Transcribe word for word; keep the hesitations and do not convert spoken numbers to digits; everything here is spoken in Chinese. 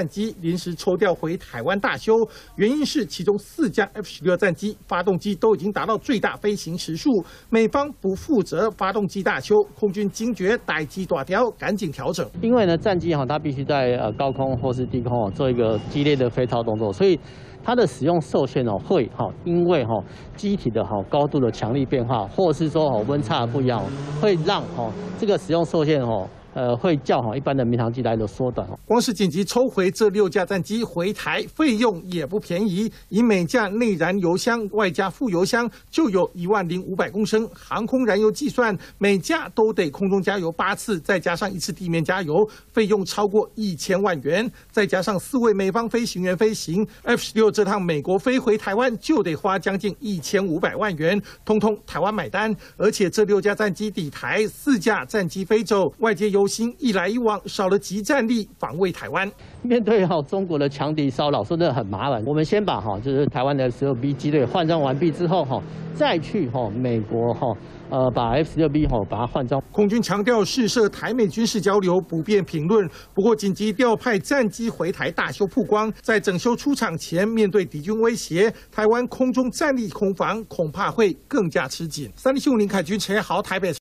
战机临时抽调回台湾大修，原因是其中四架 F 十六战机发动机都已经达到最大飞行时速，美方不负责发动机大修，空军惊觉待机大条，赶紧调整。 因为呢，战机哈它必须在呃高空或是低空哦做一个激烈的飞操动作，所以它的使用受限哦会哈因为哈机体的哈高度的强力变化，或是说哦温差不一样，会让哈这个使用受限哦。 呃，会较好一般的民航机来的缩短。 光是紧急抽回这六架战机回台，费用也不便宜。以每架内燃油箱外加副油箱就有一万零五百公升航空燃油计算，每架都得空中加油八次，再加上一次地面加油，费用超过一千万元。再加上四位美方飞行员飞行 F 十六这趟美国飞回台湾，就得花将近一千五百万元，通通台湾买单。而且这六架战机抵台，四架战机飞走，外界有 忧心一来一往，少了集战力防卫台湾。 面对哈中国的强敌骚扰，说真的很麻烦。我们先把哈就是台湾的 F 十六 B 机队换装完毕之后哈，再去哈美国哈呃把 F 十六 B 哈把它换装。 空军强调试射台美军事交流，不便评论。不过紧急调派战机回台大修曝光，在整修出场前，面对敌军威胁，台湾空中战力空防恐怕会更加吃紧。三立新闻林凯军、陈彦豪台北。